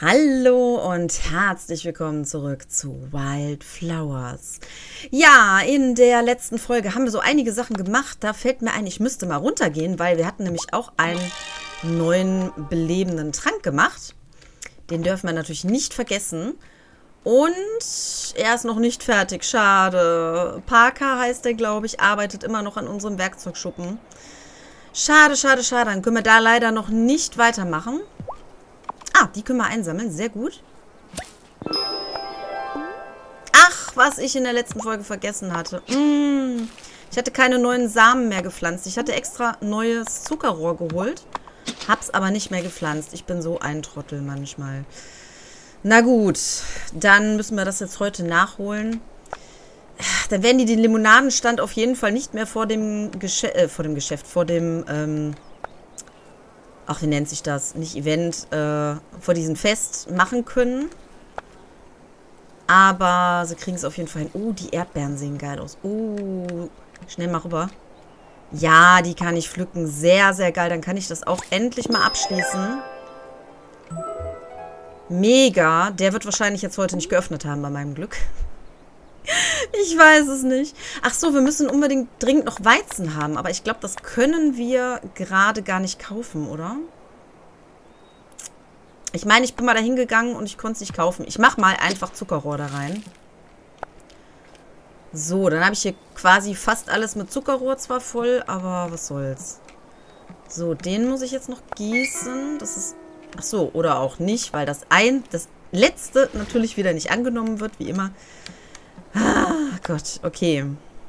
Hallo und herzlich willkommen zurück zu Wildflowers. Ja, in der letzten Folge haben wir so einige Sachen gemacht. Da fällt mir ein, ich müsste mal runtergehen, weil wir hatten nämlich auch einen neuen belebenden Trank gemacht. Den dürfen wir natürlich nicht vergessen. Und er ist noch nicht fertig, schade. Parker heißt der, glaube ich, arbeitet immer noch an unserem Werkzeugschuppen. Schade, schade, schade. Dann können wir da leider noch nicht weitermachen. Ah, die können wir einsammeln. Sehr gut. Ach, was ich in der letzten Folge vergessen hatte. Ich hatte keine neuen Samen mehr gepflanzt. Ich hatte extra neues Zuckerrohr geholt. Hab's aber nicht mehr gepflanzt. Ich bin so ein Trottel manchmal. Na gut, dann müssen wir das jetzt heute nachholen. Dann werden die den Limonadenstand auf jeden Fall nicht mehr vor dem ach, wie nennt sich das? Nicht Event, vor diesem Fest machen können. Aber sie kriegen es auf jeden Fall hin. Oh, die Erdbeeren sehen geil aus. Oh, schnell mal rüber. Ja, die kann ich pflücken. Sehr, sehr geil. Dann kann ich das auch endlich mal abschließen. Mega. Der wird wahrscheinlich jetzt heute nicht geöffnet haben, bei meinem Glück. Ich weiß es nicht. Ach so, wir müssen unbedingt dringend noch Weizen haben. Aber ich glaube, das können wir gerade gar nicht kaufen, oder? Ich meine, ich bin mal da hingegangen und ich konnte es nicht kaufen. Ich mache mal einfach Zuckerrohr da rein. So, dann habe ich hier quasi fast alles mit Zuckerrohr zwar voll, aber was soll's. So, den muss ich jetzt noch gießen. Das ist... Ach so, oder auch nicht, weil das letzte natürlich wieder nicht angenommen wird, wie immer. Ah, Gott, okay.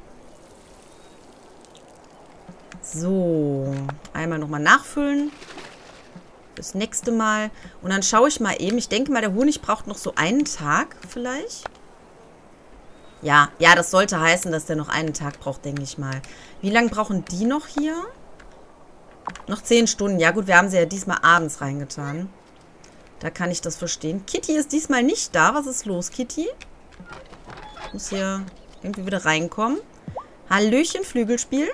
So, einmal nochmal nachfüllen. Das nächste Mal. Und dann schaue ich mal eben. Ich denke mal, der Honig braucht noch so einen Tag vielleicht. Ja, das sollte heißen, dass der noch einen Tag braucht, denke ich mal. Wie lange brauchen die noch hier? Noch 10 Stunden. Ja gut, wir haben sie ja diesmal abends reingetan. Da kann ich das verstehen. Kitty ist diesmal nicht da. Was ist los, Kitty? Muss hier irgendwie wieder reinkommen. Hallöchen, Flügelspiel.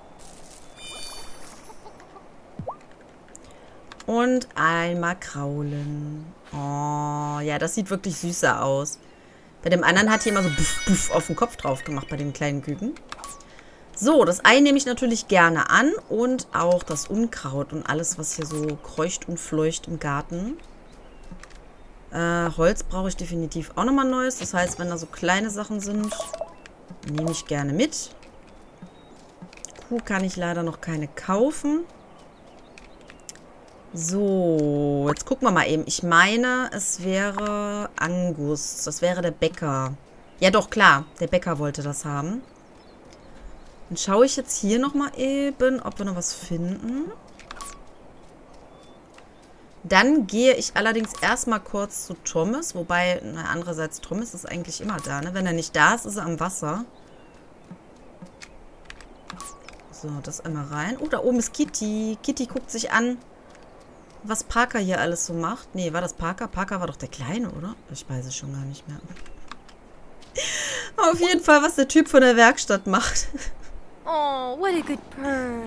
Und einmal kraulen. Oh, ja, das sieht wirklich süßer aus. Bei dem anderen hat hier immer so puff, puff auf den Kopf drauf gemacht, bei den kleinen Küken. So, das Ei nehme ich natürlich gerne an. Und auch das Unkraut und alles, was hier so kreucht und fleucht im Garten. Holz brauche ich definitiv auch nochmal Neues. Das heißt, wenn da so kleine Sachen sind, nehme ich gerne mit. Kuh kann ich leider noch keine kaufen. So, jetzt gucken wir mal eben. Ich meine, es wäre Angus. Das wäre der Bäcker. Ja doch, klar. Der Bäcker wollte das haben. Dann schaue ich jetzt hier nochmal eben, ob wir noch was finden. Dann gehe ich allerdings erstmal kurz zu Thomas. Wobei, na, andererseits, Thomas ist eigentlich immer da, ne? Wenn er nicht da ist, ist er am Wasser. So, das einmal rein. Oh, da oben ist Kitty. Kitty guckt sich an, was Parker hier alles so macht. Nee, war das Parker? Parker war doch der Kleine, oder? Ich weiß es schon gar nicht mehr. Auf jeden Fall, was der Typ von der Werkstatt macht. Oh, what a good purr.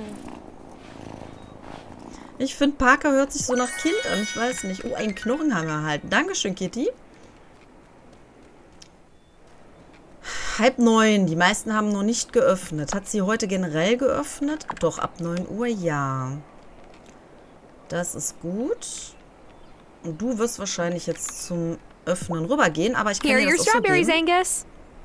Ich finde, Parker hört sich so nach Kind an. Ich weiß nicht. Oh, einen Knochen haben wir erhalten. Dankeschön, Kitty. 8:30. Die meisten haben noch nicht geöffnet. Hat sie heute generell geöffnet? Doch, ab 9 Uhr, ja. Das ist gut. Und du wirst wahrscheinlich jetzt zum Öffnen rübergehen, aber ich kann dir das auch so geben. Angus.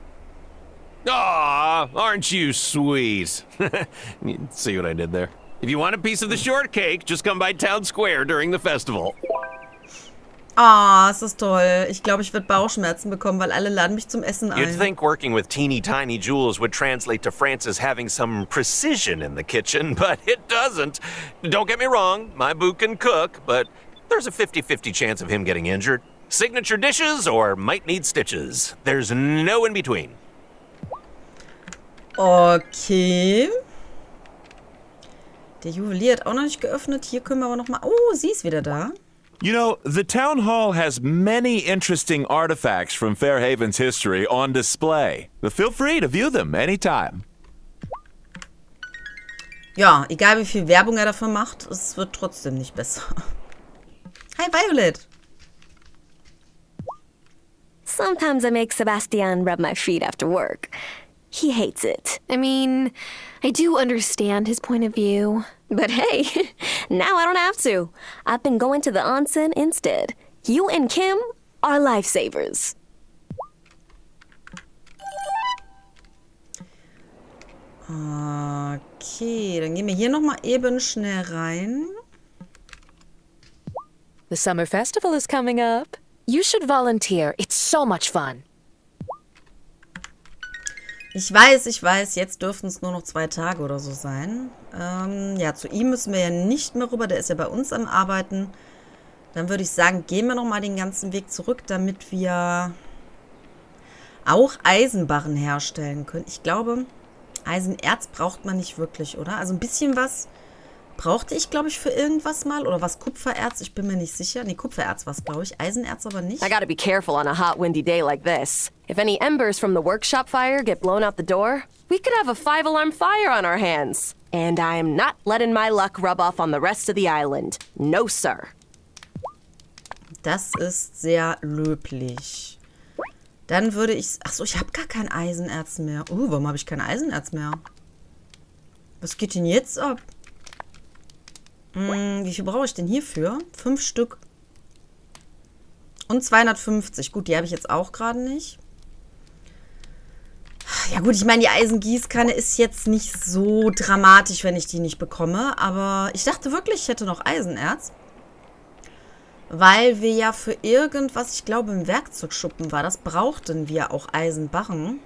Aw, aren't you sweet? See what I did there? If you want a piece of the shortcake, just come by Town Square during the festival. Ah, es ist toll. Ich glaube, ich werde Bauchschmerzen bekommen, weil alle laden mich zum Essen ein. You'd think working with teeny tiny jewels would translate to Francis having some precision in the kitchen, but it doesn't. Don't get me wrong, my boo can cook, but there's a 50-50 chance of him getting injured. Signature dishes or might need stitches. There's no in between. Okay. Der Juwelier hat auch noch nicht geöffnet. Hier können wir aber noch mal... Oh, sie ist wieder da. You know, the town hall has many interesting artifacts from Fairhaven's history on display. Feel free to view them anytime. Ja, egal wie viel Werbung er dafür macht, es wird trotzdem nicht besser. Hi, Violet. Sometimes I make Sebastian rub my feet after work. He hates it. I mean, I do understand his point of view. But hey, now I don't have to. I've been going to the onsen instead. You and Kim are lifesavers. Okay, dann gehen wir hier nochmal eben schnell rein. The summer festival is coming up. You should volunteer. It's so much fun. Ich weiß, jetzt dürften es nur noch 2 Tage oder so sein. Ja, zu ihm müssen wir ja nicht mehr rüber, der ist ja bei uns am Arbeiten. Dann würde ich sagen, gehen wir nochmal den ganzen Weg zurück, damit wir auch Eisenbarren herstellen können. Ich glaube, Eisenerz braucht man nicht wirklich, oder? Also ein bisschen was brauchte ich, glaube ich, für irgendwas mal. Oder was Kupfererz? Ich bin mir nicht sicher. Nee, Kupfererz war es, glaube ich. Eisenerz aber nicht. I gotta be careful on a hot, windy day like this. If any embers from the workshop fire get blown out the door, we could have a 5-alarm fire on our hands. And I am not letting my luck rub off on the rest of the island. No, sir. Das ist sehr löblich. Dann würde ich... Achso, ich habe gar kein Eisenerz mehr. Warum habe ich kein Eisenerz mehr? Was geht denn jetzt ab? Wie viel brauche ich denn hierfür? 5 Stück. Und 250. Gut, die habe ich jetzt auch gerade nicht. Ja gut, ich meine, die Eisengießkanne ist jetzt nicht so dramatisch, wenn ich die nicht bekomme. Aber ich dachte wirklich, ich hätte noch Eisenerz. Weil wir ja für irgendwas, ich glaube im Werkzeugschuppen war, das brauchten wir auch Eisenbarren.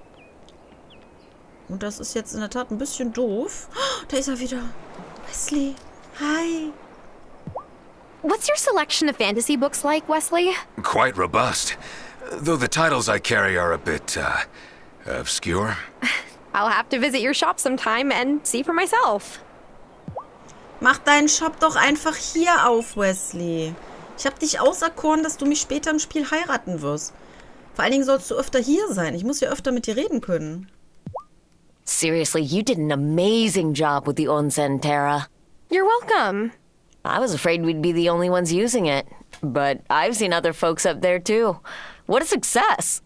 Und das ist jetzt in der Tat ein bisschen doof. Oh, da ist er wieder. Wesley. Hi. What's your selection of fantasy books like, Wesley? Quite robust, though the titles I carry are a bit, obscure. I'll have to visit your shop sometime and see for myself. Mach deinen Shop doch einfach hier auf, Wesley. Ich habe dich auserkoren, dass du mich später im Spiel heiraten wirst. Vor allen Dingen sollst du öfter hier sein. Ich muss ja öfter mit dir reden können. Seriously, you did an amazing job with the onsen, Tara. You're welcome. I was afraid we'd be the only ones using it, but I've seen other folks up there too. What a success!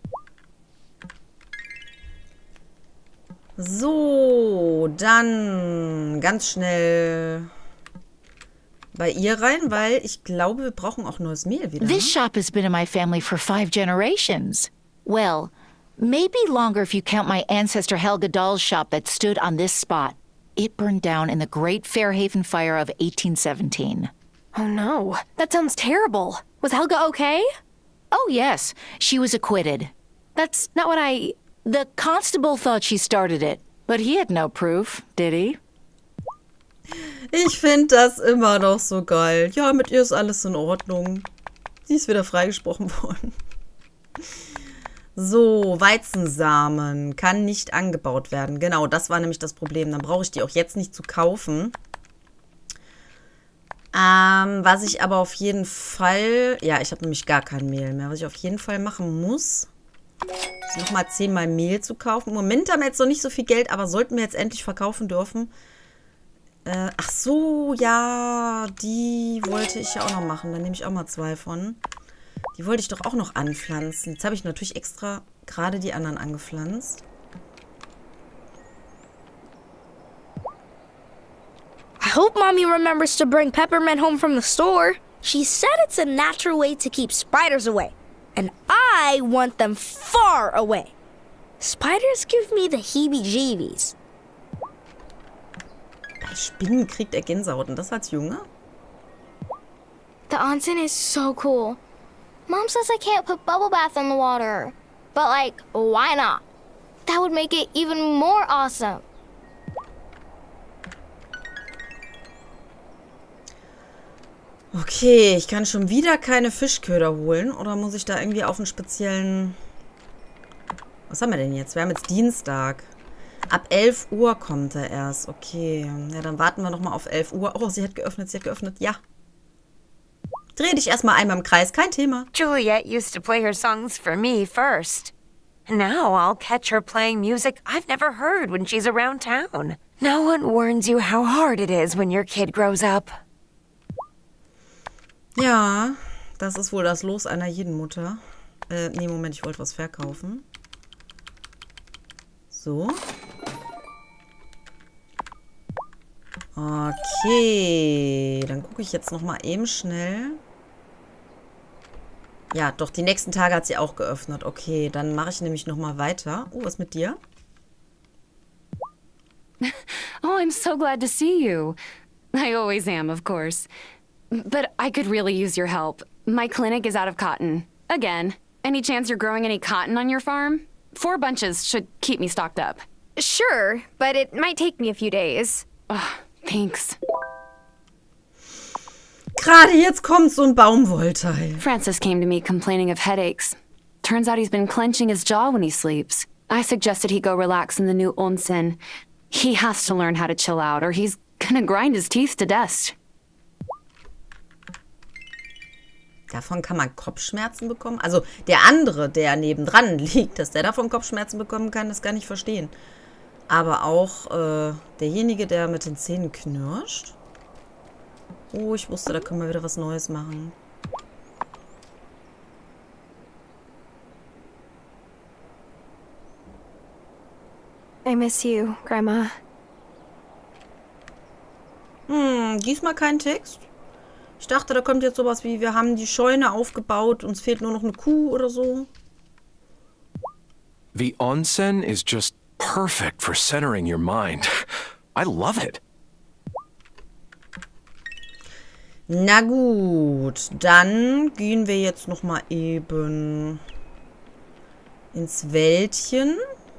So, dann ganz schnell bei ihr rein, weil ich glaube, wir brauchen auch neues Mehl wieder. This shop has been in my family for 5 generations. Well, maybe longer if you count my ancestor Helga Dahl's shop that stood on this spot. It burned down in the Great Fairhaven Fire of 1817. Oh no, that sounds terrible. Was Helga okay? Oh, yes, she was acquitted. That's not what I... The constable thought she started it, but he had no proof, did he? Ich finde das immer noch so geil. Ja, mit ihr ist alles in Ordnung. Sie ist wieder freigesprochen worden. So, Weizensamen kann nicht angebaut werden. Genau, das war nämlich das Problem. Dann brauche ich die auch jetzt nicht zu kaufen. Was ich aber auf jeden Fall... Ja, ich habe nämlich gar kein Mehl mehr. Was ich auf jeden Fall machen muss, ist nochmal 10 Mal Mehl zu kaufen. Im Moment haben wir jetzt noch nicht so viel Geld, aber sollten wir jetzt endlich verkaufen dürfen. Ach so, ja, die wollte ich ja auch noch machen. Da nehme ich auch mal 2 von. Die wollte ich doch auch noch anpflanzen. Jetzt habe ich natürlich extra gerade die anderen angepflanzt. I hope Mommy remembers to bring peppermint home from the store. She said it's a natural way to keep spiders away. And I want them far away. Spiders give me the heebie-jeebies. Bei Spinnen kriegt er Gänsehaut. Und das als Junge? The onsen is so cool. Mom says I can't put bubble bath in the water. But, like, why not? That would make it even more awesome. Okay, ich kann schon wieder keine Fischköder holen. Oder muss ich da irgendwie auf einen speziellen... Was haben wir denn jetzt? Wir haben jetzt Dienstag. Ab 11 Uhr kommt er erst. Okay, ja, dann warten wir nochmal auf 11 Uhr. Oh, sie hat geöffnet, Ja. Dreh dich erstmal einmal im Kreis, kein Thema. Juliet used to play her songs for me first. Now I'll catch her playing music I've never heard when she's around town. No one warns you how hard it is when your kid grows up. Ja, das ist wohl das Los einer jeden Mutter. Nee, Moment, ich wollte was verkaufen. So. Okay. Dann gucke ich jetzt nochmal eben schnell. Ja, doch, die nächsten Tage hat sie auch geöffnet. Okay, dann mache ich nämlich nochmal weiter. Oh, was mit dir? Oh, I'm so glad to see you. I always am, of course. But I could really use your help. My clinic is out of cotton. Again. Any chance you're growing any cotton on your farm? 4 bunches should keep me stocked up. Sure, but it might take me a few days. Thanks. Gerade jetzt kommt so ein Baumwollteil. Francis came to me complaining of headaches. Turns out he's been clenching his jaw when he sleeps. I suggested he go relax in the new onsen. He has to learn how to chill out, or he's gonna grind his teeth to dust. Davon kann man Kopfschmerzen bekommen? Also der andere, der nebendran liegt, dass der davon Kopfschmerzen bekommen kann, das kann ich verstehen. Aber auch derjenige, der mit den Zähnen knirscht. Oh, ich wusste, da können wir wieder was Neues machen. I miss you, Grandma. Diesmal kein Text. Ich dachte, da kommt jetzt sowas wie, wir haben die Scheune aufgebaut, uns fehlt nur noch eine Kuh oder so. The onsen is just perfect for centering your mind. I love it. Na gut, dann gehen wir jetzt noch mal eben ins Wäldchen.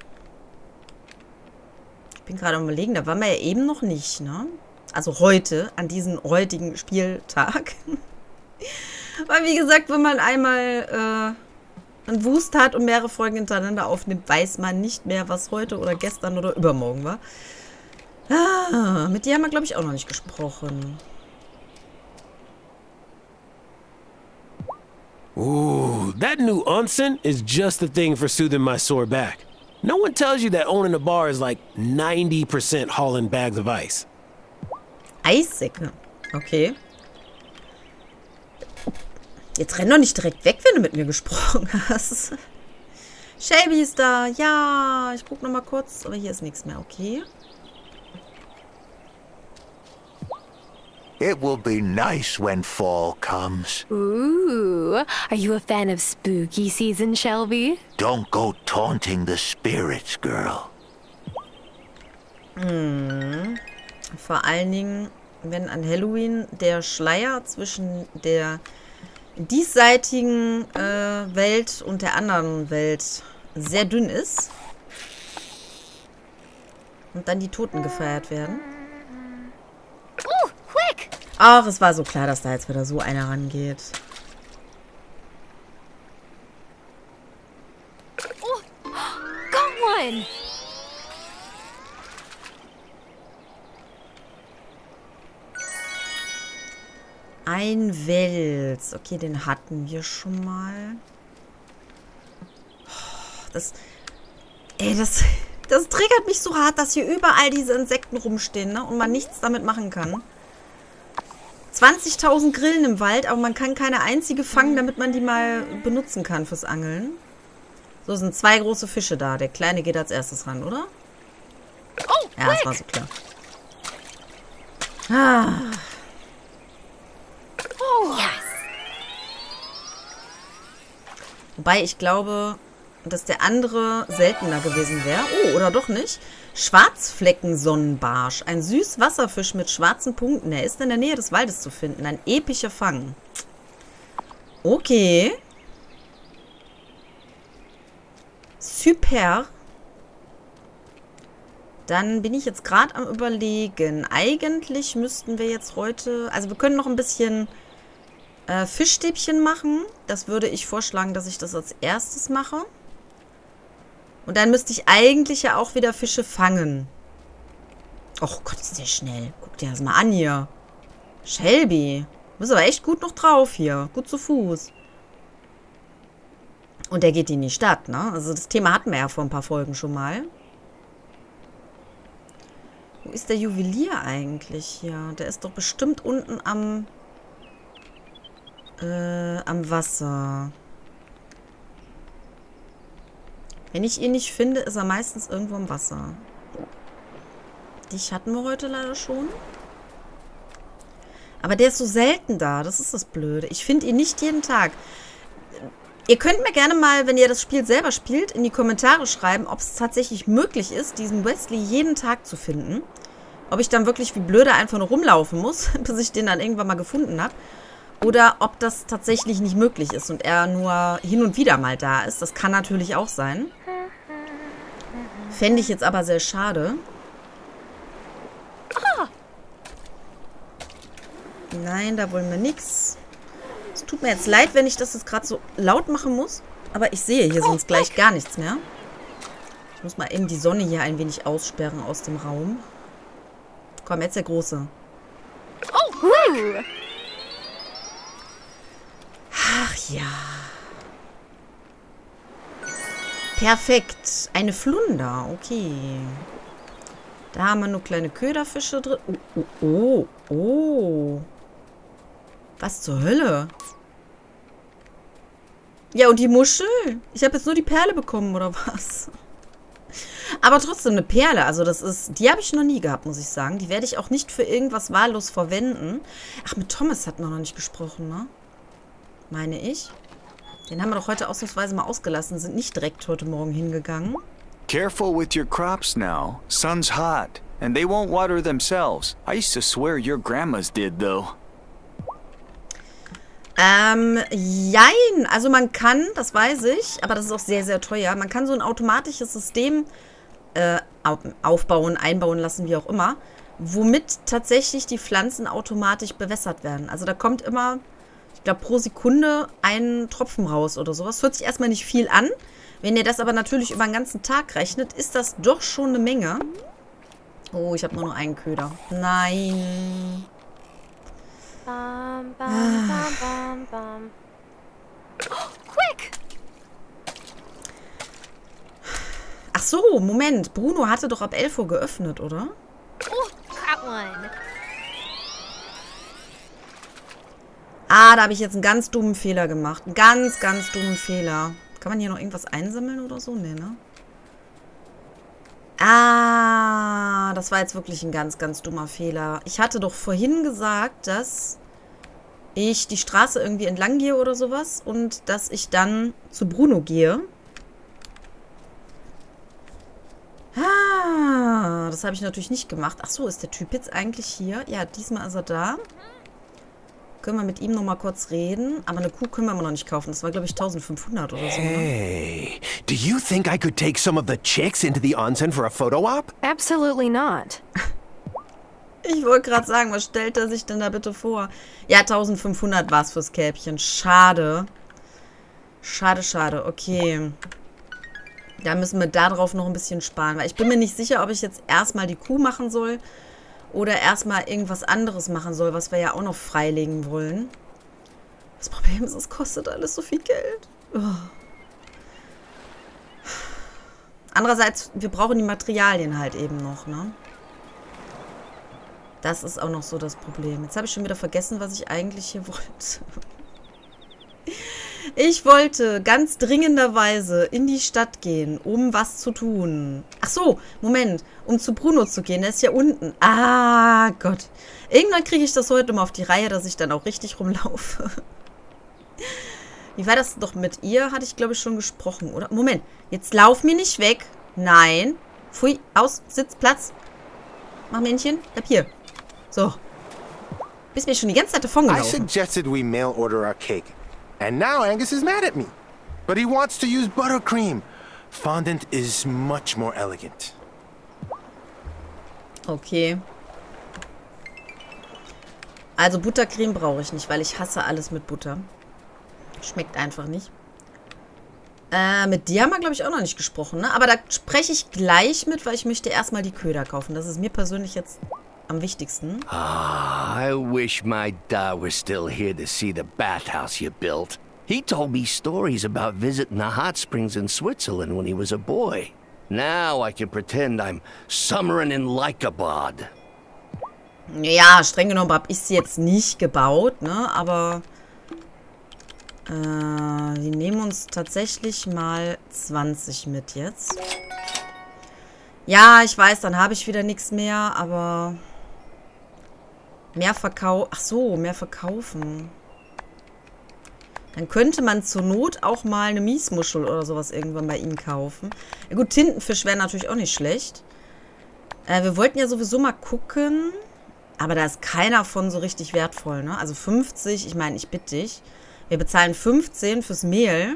Ich bin gerade am Überlegen, da waren wir ja eben noch nicht, ne? Also heute, an diesem heutigen Spieltag. Weil wie gesagt, wenn man einmal einen Wust hat und mehrere Folgen hintereinander aufnimmt, weiß man nicht mehr, was heute oder gestern oder übermorgen war. Mit dir haben wir, glaube ich, auch noch nicht gesprochen. Ooh, that new onsen is just the thing for soothing my sore back. No one tells you that owning a bar is like 90% hauling bags of ice. Eissäcke. Okay. Jetzt renn doch nicht direkt weg, wenn du mit mir gesprochen hast. Shelby ist da. Ja, ich guck noch mal kurz. Aber hier ist nichts mehr. Okay. It will be nice when fall comes. Ooh, are you a fan of spooky season, Shelby? Don't go taunting the spirits, girl. Vor allen Dingen, wenn an Halloween der Schleier zwischen der diesseitigen Welt und der anderen Welt sehr dünn ist. Und dann die Toten gefeiert werden. Quick! Ach, es war so klar, dass da jetzt wieder so einer rangeht. Oh, got one! Ein Wels. Okay, den hatten wir schon mal. Das triggert mich so hart, dass hier überall diese Insekten rumstehen, ne? Und man nichts damit machen kann. 20.000 Grillen im Wald, aber man kann keine einzige fangen, damit man die mal benutzen kann fürs Angeln. So, sind 2 große Fische da. Der Kleine geht als erstes ran, oder? Oh, ja, das war so klar. Ah. Oh, yes. Wobei ich glaube, dass der andere seltener gewesen wäre. Oh, oder doch nicht? Schwarzfleckensonnenbarsch. Ein Süßwasserfisch mit schwarzen Punkten. Er ist in der Nähe des Waldes zu finden. Ein epischer Fang. Okay. Super. Dann bin ich jetzt gerade am Überlegen. Eigentlich müssten wir jetzt heute... Also wir können noch ein bisschen Fischstäbchen machen. Das würde ich vorschlagen, dass ich das als erstes mache. Und dann müsste ich eigentlich ja auch wieder Fische fangen. Och Gott, ist der schnell. Guck dir das mal an hier. Shelby. Du bist aber echt gut noch drauf hier. Gut zu Fuß. Und der geht in die Stadt, ne? Also das Thema hatten wir ja vor ein paar Folgen schon mal. Wo ist der Juwelier eigentlich hier? Der ist doch bestimmt unten am Wasser. Wenn ich ihn nicht finde, ist er meistens irgendwo im Wasser. Dich hatten wir heute leider schon. Aber der ist so selten da. Das ist das Blöde. Ich finde ihn nicht jeden Tag. Ihr könnt mir gerne mal, wenn ihr das Spiel selber spielt, in die Kommentare schreiben, ob es tatsächlich möglich ist, diesen Wesley jeden Tag zu finden. Ob ich dann wirklich wie blöde einfach nur rumlaufen muss, bis ich den dann irgendwann mal gefunden habe. Oder ob das tatsächlich nicht möglich ist und er nur hin und wieder mal da ist. Das kann natürlich auch sein. Fände ich jetzt aber sehr schade. Ah. Nein, da wollen wir nichts. Es tut mir jetzt leid, wenn ich das jetzt gerade so laut machen muss. Aber ich sehe hier sonst gleich gar nichts mehr. Ich muss mal eben die Sonne hier ein wenig aussperren aus dem Raum. Komm, jetzt der Große. Oh, Rick! Ach ja. Perfekt. Eine Flunder. Okay. Da haben wir nur kleine Köderfische drin. Oh, oh, oh, oh. Was zur Hölle? Ja, und die Muschel? Ich habe jetzt nur die Perle bekommen, oder was? Aber trotzdem eine Perle. Also das ist... Die habe ich noch nie gehabt, muss ich sagen. Die werde ich auch nicht für irgendwas wahllos verwenden. Ach, mit Thomas hatten wir noch nicht gesprochen, ne? Meine ich. Den haben wir doch heute ausnahmsweise mal ausgelassen. Sind nicht direkt heute Morgen hingegangen. Careful with your crops now. Sun's hot. And they won't water themselves. I used to swear your grandmas did, though. Jein. Also man kann, das weiß ich, aber das ist auch sehr, sehr teuer. Man kann so ein automatisches System aufbauen, einbauen lassen, wie auch immer, womit tatsächlich die Pflanzen automatisch bewässert werden. Also da kommt immer, ich glaube, pro Sekunde ein Tropfen raus oder sowas. Hört sich erstmal nicht viel an. Wenn ihr das aber natürlich über den ganzen Tag rechnet, ist das doch schon eine Menge. Oh, ich habe nur noch einen Köder. Nein. Bam, bam, bam, bam, bam. Oh, quick! Ach so, Moment. Bruno hatte doch ab 11 Uhr geöffnet, oder? Oh, that one. Ah, da habe ich jetzt einen ganz dummen Fehler gemacht. Einen ganz, ganz dummen Fehler. Kann man hier noch irgendwas einsammeln oder so? Nee, ne? Ah, das war jetzt wirklich ein ganz, ganz dummer Fehler. Ich hatte doch vorhin gesagt, dass ich die Straße irgendwie entlang gehe oder sowas und dass ich dann zu Bruno gehe. Ah, das habe ich natürlich nicht gemacht. Ach so, ist der Typ jetzt eigentlich hier? Ja, diesmal ist er da. Können wir mit ihm noch mal kurz reden. Aber eine Kuh können wir immer noch nicht kaufen. Das war, glaube ich, 1500 oder so. Hey, do you think I could take some of the chicks into the onsen for a photo op? Absolutely not. Ich wollte gerade sagen, was stellt er sich denn da bitte vor? Ja, 1500 war es fürs Kälbchen. Schade. Schade, schade. Okay. Da müssen wir darauf noch ein bisschen sparen. Weil ich bin mir nicht sicher, ob ich jetzt erstmal die Kuh machen soll oder erstmal irgendwas anderes machen soll, was wir ja auch noch freilegen wollen. Das Problem ist, es kostet alles so viel Geld. Oh. Andererseits, wir brauchen die Materialien halt eben noch, ne? Das ist auch noch so das Problem. Jetzt habe ich schon wieder vergessen, was ich eigentlich hier wollte. Ich wollte ganz dringenderweise in die Stadt gehen, um was zu tun. Ach so, Moment, um zu Bruno zu gehen. Der ist ja unten. Ah, Gott. Irgendwann kriege ich das heute mal auf die Reihe, dass ich dann auch richtig rumlaufe. Wie war das doch mit ihr? Hatte ich, glaube ich, schon gesprochen, oder? Moment, jetzt lauf mir nicht weg. Nein. Pfui, aus, Sitz, Platz. Mach Männchen, bleib hier. So. Bist mir schon die ganze Zeit davon gelaufen. I suggested we mail order our cake. And now Angus is mad at me. But he wants to use buttercream. Fondant is much more elegant. Okay. Also Buttercreme brauche ich nicht, weil ich hasse alles mit Butter. Schmeckt einfach nicht. Mit dir haben wir, glaube ich, auch noch nicht gesprochen, ne? Aber da spreche ich gleich mit, weil ich möchte erstmal die Köder kaufen. Das ist mir persönlich jetzt am wichtigsten. I wish my dad was still here to see the bathhouse you built. He told me stories about visiting the hot springs in Switzerland when he was a boy. Now I can pretend I'm summering in Lycabod. Ja, streng genommen habe ich sie jetzt nicht gebaut, ne? Aber Wir nehmen uns tatsächlich mal 20 mit jetzt. Ja, ich weiß, dann habe ich wieder nichts mehr, aber mehr mehr verkaufen. Dann könnte man zur Not auch mal eine Miesmuschel oder sowas irgendwann bei ihnen kaufen. Ja gut, Tintenfisch wäre natürlich auch nicht schlecht. Wir wollten ja sowieso mal gucken, aber da ist keiner von so richtig wertvoll, ne? Also 50, ich meine, ich bitte dich. Wir bezahlen 15 fürs Mehl.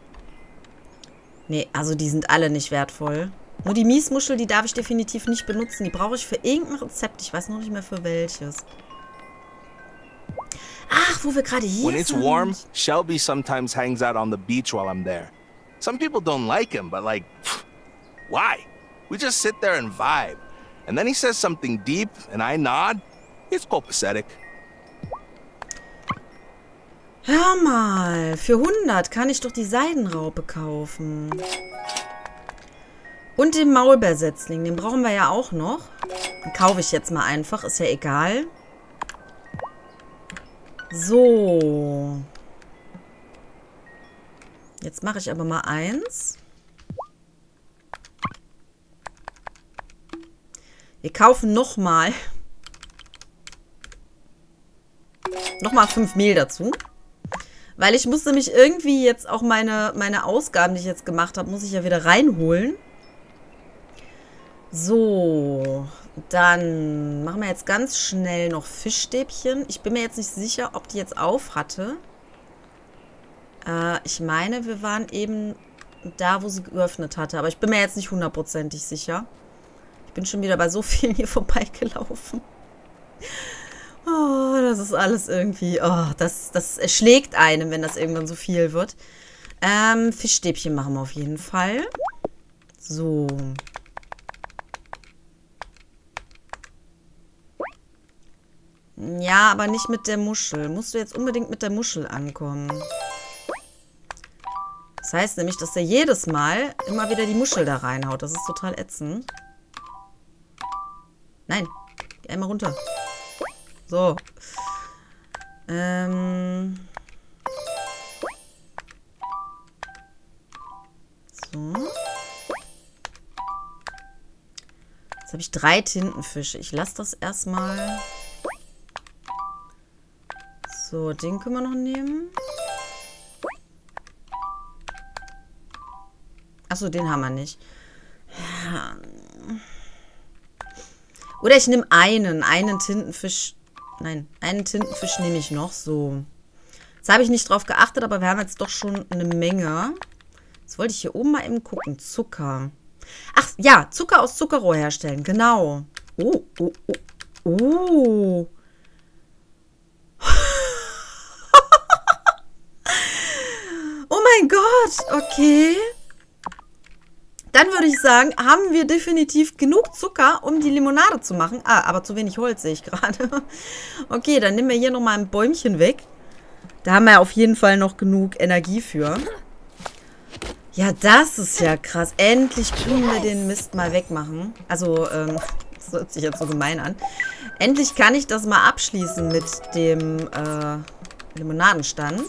Nee, also die sind alle nicht wertvoll. Nur die Miesmuschel, die darf ich definitiv nicht benutzen. Die brauche ich für irgendein Rezept. Ich weiß noch nicht mehr für welches. Ach, wo wir gerade hier When it's sind. warm, Shelby sometimes hangs out on the beach while I'm there. Some people don't like him, but like, why? We just sit there and vibe. And then he says something deep, and I nod. It's copacetic. Hör mal, für 100 kann ich doch die Seidenraupe kaufen. Und den Maulbeersetzling, den brauchen wir ja auch noch. Den kaufe ich jetzt mal einfach, ist ja egal. So. Jetzt mache ich aber mal eins. Wir kaufen nochmal 5 Mehl dazu. Weil ich muss nämlich irgendwie jetzt auch meine Ausgaben, die ich jetzt gemacht habe, muss ich ja wieder reinholen. So, dann machen wir jetzt ganz schnell noch Fischstäbchen. Ich bin mir jetzt nicht sicher, ob die jetzt auf hatte. Ich meine, wir waren eben da, wo sie geöffnet hatte. Aber ich bin mir jetzt nicht hundertprozentig sicher. Ich bin schon wieder bei so vielen hier vorbeigelaufen. Oh, das ist alles irgendwie... Oh, das erschlägt einem, wenn das irgendwann so viel wird. Fischstäbchen machen wir auf jeden Fall. So. Ja, aber nicht mit der Muschel. Musst du jetzt unbedingt mit der Muschel ankommen. Das heißt nämlich, dass der jedes Mal immer wieder die Muschel da reinhaut. Das ist total ätzend. Nein, geh einmal runter. So. So. Jetzt habe ich 3 Tintenfische. Ich lasse das erstmal. So, den können wir noch nehmen. Achso, den haben wir nicht. Ja. Oder ich nehme einen Tintenfisch. Nein, einen Tintenfisch nehme ich noch. So. Jetzt habe ich nicht drauf geachtet, aber wir haben jetzt doch schon eine Menge. Jetzt wollte ich hier oben mal eben gucken. Zucker. Ach, ja, Zucker aus Zuckerrohr herstellen. Genau. Oh, oh, oh. Oh. Oh mein Gott. Okay. Dann würde ich sagen, haben wir definitiv genug Zucker, um die Limonade zu machen. Ah, aber zu wenig Holz sehe ich gerade. Okay, dann nehmen wir hier nochmal ein Bäumchen weg. Da haben wir auf jeden Fall noch genug Energie für. Ja, das ist ja krass. Endlich können wir den Mist mal wegmachen. Also, das hört sich jetzt so gemein an. Endlich kann ich das mal abschließen mit dem Limonadenstand.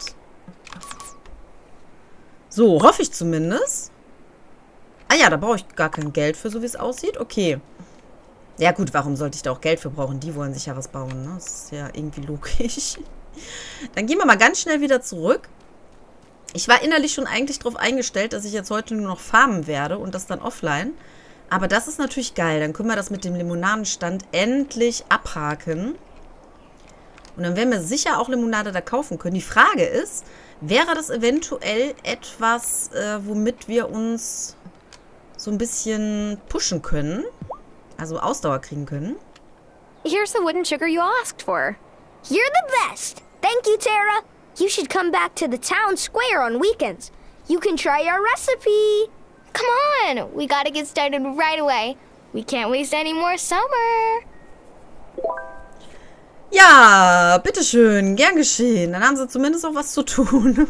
So, hoffe ich zumindest. Ah ja, da brauche ich gar kein Geld für, so wie es aussieht. Okay. Ja gut, warum sollte ich da auch Geld für brauchen? Die wollen sich ja was bauen, ne? Das ist ja irgendwie logisch. Dann gehen wir mal ganz schnell wieder zurück. Ich war innerlich schon eigentlich darauf eingestellt, dass ich jetzt heute nur noch farmen werde und das dann offline. Aber das ist natürlich geil. Dann können wir das mit dem Limonadenstand endlich abhaken. Und dann werden wir sicher auch Limonade da kaufen können. Die Frage ist, wäre das eventuell etwas, womit wir uns so ein bisschen pushen können? Also Ausdauer kriegen können? Here's the wooden sugar you asked for. You're the best! Thank you, Tara. You should come back to the town square on weekends. You can try our recipe. Come on, we gotta get started right away. We can't waste any more summer. Ja, bitteschön, gern geschehen. Dann haben sie zumindest auch was zu tun.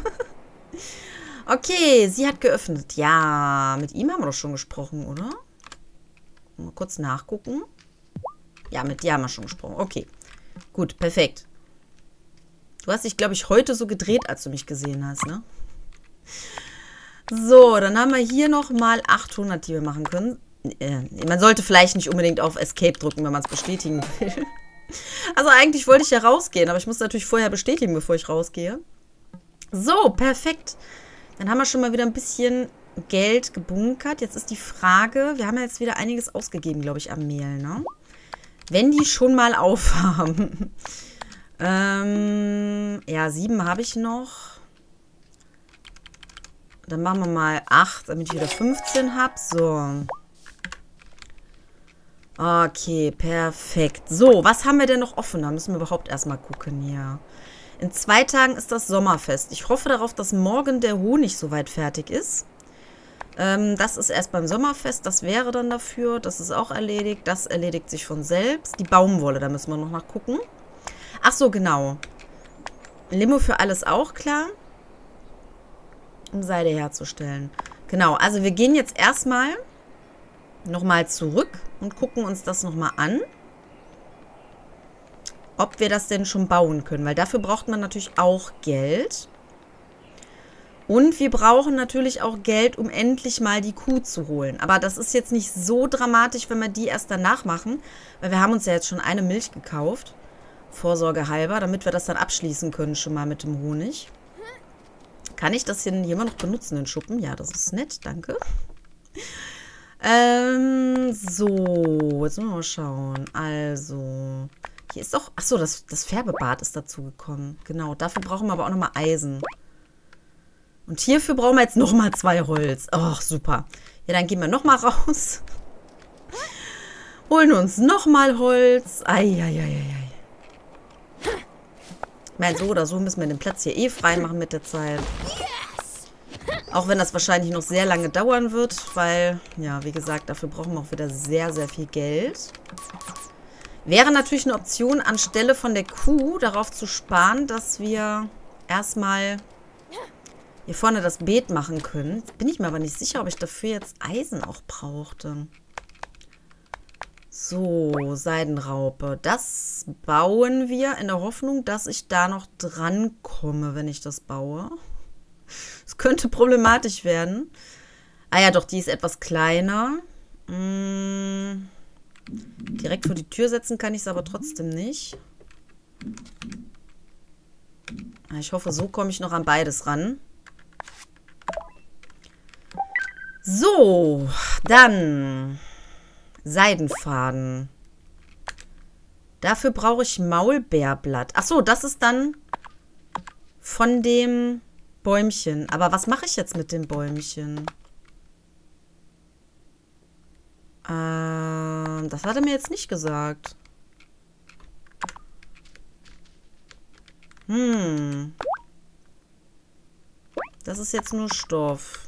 Okay, sie hat geöffnet. Ja, mit ihm haben wir doch schon gesprochen, oder? Mal kurz nachgucken. Ja, mit dir haben wir schon gesprochen. Okay, gut, perfekt. Du hast dich, glaube ich, heute so gedreht, als du mich gesehen hast, ne? So, dann haben wir hier nochmal 800, die wir machen können. Man sollte vielleicht nicht unbedingt auf Escape drücken, wenn man es bestätigen will. Also eigentlich wollte ich ja rausgehen, aber ich muss natürlich vorher bestätigen, bevor ich rausgehe. So, perfekt. Dann haben wir schon mal wieder ein bisschen Geld gebunkert. Jetzt ist die Frage, wir haben ja jetzt wieder einiges ausgegeben, glaube ich, am Mehl, ne? Wenn die schon mal aufhaben. Ja, 7 habe ich noch. Dann machen wir mal 8, damit ich wieder 15 habe. So. Okay, perfekt. So, was haben wir denn noch offen? Da müssen wir überhaupt erstmal gucken hier. In 2 Tagen ist das Sommerfest. Ich hoffe darauf, dass morgen der Honig soweit fertig ist. Das ist erst beim Sommerfest. Das wäre dann dafür. Das ist auch erledigt. Das erledigt sich von selbst. Die Baumwolle, da müssen wir noch nachgucken. Ach so, genau. Limo für alles auch klar. Um Seide herzustellen. Genau, also wir gehen jetzt erstmal nochmal zurück und gucken uns das nochmal an. Ob wir das denn schon bauen können, weil dafür braucht man natürlich auch Geld. Und wir brauchen natürlich auch Geld, um endlich mal die Kuh zu holen. Aber das ist jetzt nicht so dramatisch, wenn wir die erst danach machen, weil wir haben uns ja jetzt schon eine Milch gekauft, vorsorgehalber, damit wir das dann abschließen können schon mal mit dem Honig. Kann ich das hier immer noch benutzen, den Schuppen? Ja, das ist nett, danke. So, jetzt müssen wir mal schauen. Also, hier ist doch... Achso, das Färbebad ist dazu gekommen. Genau, dafür brauchen wir aber auch nochmal Eisen. Und hierfür brauchen wir jetzt nochmal 2 Holz. Ach, super. Ja, dann gehen wir nochmal raus. Holen uns nochmal Holz. Eieieiei. Ich meine, so oder so müssen wir den Platz hier eh frei machen mit der Zeit. Auch wenn das wahrscheinlich noch sehr lange dauern wird, weil, ja, wie gesagt, dafür brauchen wir auch wieder sehr, sehr viel Geld. Wäre natürlich eine Option, anstelle von der Kuh darauf zu sparen, dass wir erstmal hier vorne das Beet machen können. Jetzt bin ich mir aber nicht sicher, ob ich dafür jetzt Eisen auch brauchte. So, Seidenraupe. Das bauen wir in der Hoffnung, dass ich da noch dran komme, wenn ich das baue. Es könnte problematisch werden. Ah ja, doch, die ist etwas kleiner. Direkt vor die Tür setzen kann ich es aber trotzdem nicht. Ich hoffe, so komme ich noch an beides ran. So, dann Seidenfaden. Dafür brauche ich Maulbeerblatt. Achso, das ist dann von dem Bäumchen. Aber was mache ich jetzt mit dem Bäumchen? Das hat er mir jetzt nicht gesagt. Das ist jetzt nur Stoff.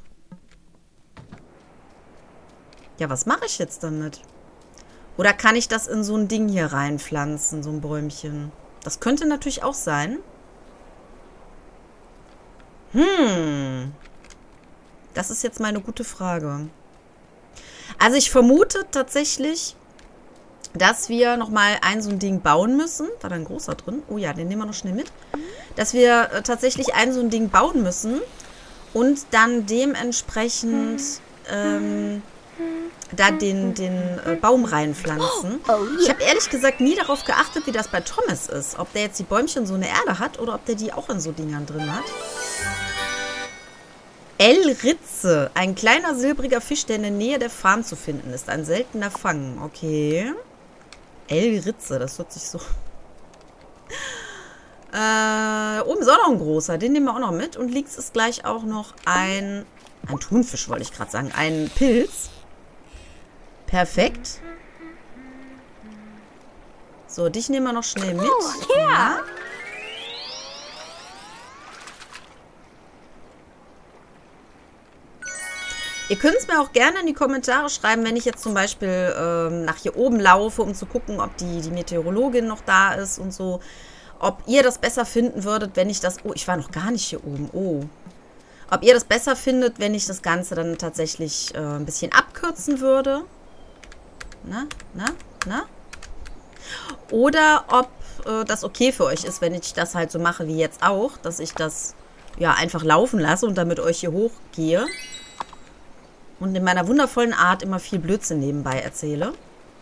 Ja, was mache ich jetzt damit? Oder kann ich das in so ein Ding hier reinpflanzen, so ein Bäumchen? Das könnte natürlich auch sein. Das ist jetzt meine gute Frage. Also ich vermute tatsächlich, dass wir nochmal so ein Ding bauen müssen. War da ein großer drin? Oh ja, den nehmen wir noch schnell mit. Dass wir tatsächlich so ein Ding bauen müssen und dann dementsprechend da den Baum reinpflanzen. Ich habe ehrlich gesagt nie darauf geachtet, wie das bei Thomas ist. Ob der jetzt die Bäumchen so eine Erde hat oder ob der die auch in so Dingern drin hat. L-Ritze. Ein kleiner silbriger Fisch, der in der Nähe der Farm zu finden ist. Ein seltener Fang. Okay. L-Ritze, das hört sich so... oben ist auch noch ein großer. Den nehmen wir auch noch mit. Und links ist gleich auch noch ein Thunfisch, wollte ich gerade sagen. Ein Pilz. Perfekt. So, dich nehmen wir noch schnell mit. Oh, yeah. Ja. Ihr könnt es mir auch gerne in die Kommentare schreiben, wenn ich jetzt zum Beispiel nach hier oben laufe, um zu gucken, ob die Meteorologin noch da ist und so. Ob ihr das besser finden würdet, wenn ich das... Oh, ich war noch gar nicht hier oben. Oh. Ob ihr das besser findet, wenn ich das Ganze dann tatsächlich ein bisschen abkürzen würde. Na? Oder ob das okay für euch ist, wenn ich das halt so mache wie jetzt auch, dass ich das ja einfach laufen lasse und dann mit euch hier hochgehe und in meiner wundervollen Art immer viel Blödsinn nebenbei erzähle.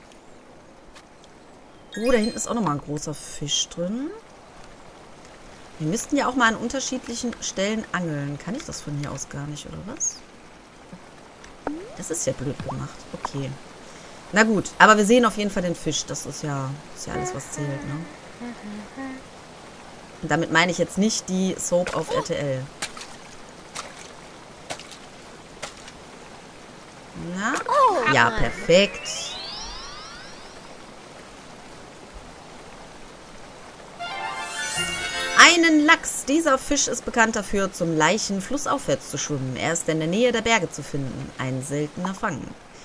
Oh, da hinten ist auch nochmal ein großer Fisch drin. Wir müssten ja auch mal an unterschiedlichen Stellen angeln. Kann ich das von hier aus gar nicht, oder was? Das ist ja blöd gemacht. Okay. Na gut, aber wir sehen auf jeden Fall den Fisch. Das ist ja alles, was zählt, ne? Und damit meine ich jetzt nicht die Soap auf RTL. Na? Ja, perfekt. Einen Lachs. Dieser Fisch ist bekannt dafür, zum Leichen flussaufwärts zu schwimmen. Er ist in der Nähe der Berge zu finden. Ein seltener Fang.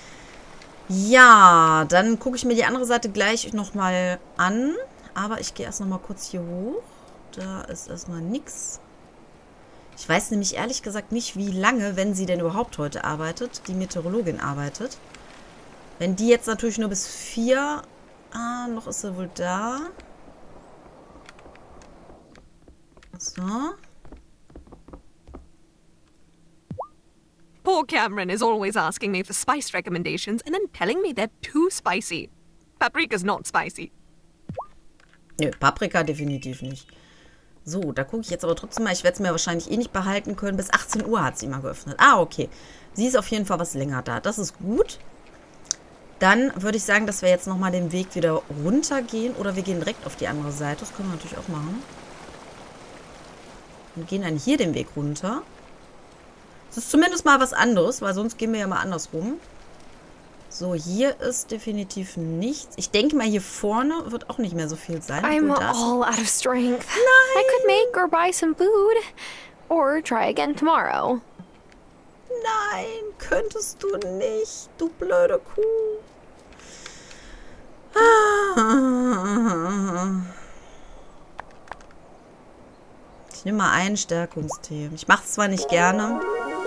Ja, dann gucke ich mir die andere Seite gleich nochmal an. Aber ich gehe erst nochmal kurz hier hoch. Da ist erstmal nichts. Ich weiß nämlich ehrlich gesagt nicht, wie lange, wenn sie denn überhaupt heute arbeitet, die Meteorologin arbeitet. Wenn die jetzt natürlich nur bis 4... Ah, noch ist sie wohl da. So. Poor Cameron is always asking me for spice recommendations and then telling me they're too spicy. Paprika's not spicy. Nö, Paprika definitiv nicht. So, da gucke ich jetzt aber trotzdem mal. Ich werde es mir wahrscheinlich eh nicht behalten können. Bis 18 Uhr hat sie immer geöffnet. Ah, okay. Sie ist auf jeden Fall was länger da. Das ist gut. Dann würde ich sagen, dass wir jetzt nochmal den Weg wieder runtergehen. Oder wir gehen direkt auf die andere Seite. Das können wir natürlich auch machen. Und gehen dann hier den Weg runter. Das ist zumindest mal was anderes, weil sonst gehen wir ja mal andersrum. So, hier ist definitiv nichts. Ich denke mal, hier vorne wird auch nicht mehr so viel sein. I'm all out of strength. Nein. I could make or buy some food. Or try again tomorrow. Nein, könntest du nicht, du blöde Kuh. Ich nehme mal einen Stärkungstee. Ich mache es zwar nicht gerne,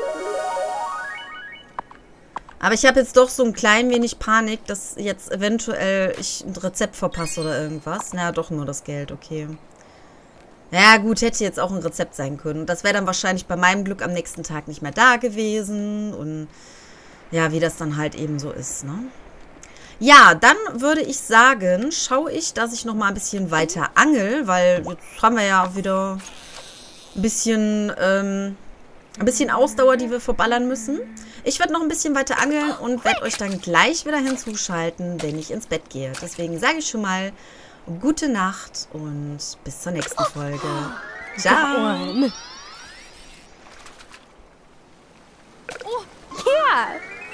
aber ich habe jetzt doch so ein klein wenig Panik, dass jetzt eventuell ich ein Rezept verpasse oder irgendwas. Naja, doch nur das Geld, okay. Ja gut, hätte jetzt auch ein Rezept sein können. Das wäre dann wahrscheinlich bei meinem Glück am nächsten Tag nicht mehr da gewesen. Und ja, wie das dann halt eben so ist, ne? Ja, dann würde ich sagen, schaue ich, dass ich noch mal ein bisschen weiter angel, weil jetzt haben wir ja wieder ein bisschen Ausdauer, die wir verballern müssen. Ich werde noch ein bisschen weiter angeln und werde euch dann gleich wieder hinzuschalten, wenn ich ins Bett gehe. Deswegen sage ich schon mal gute Nacht und bis zur nächsten Folge. Ciao. Oh, yeah.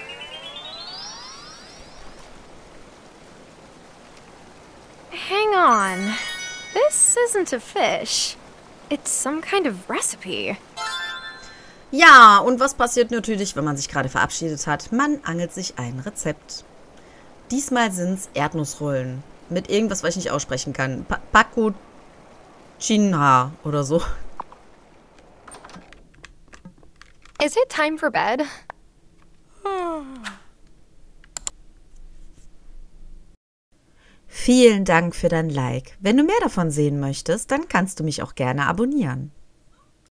Hang on. This isn't a fish. It's some kind of recipe. Ja, und was passiert natürlich, wenn man sich gerade verabschiedet hat? Man angelt sich ein Rezept. Diesmal sind es Erdnussrollen. Mit irgendwas, was ich nicht aussprechen kann. Pakuchinha oder so. Is it time for bed? Vielen Dank für dein Like. Wenn du mehr davon sehen möchtest, dann kannst du mich auch gerne abonnieren.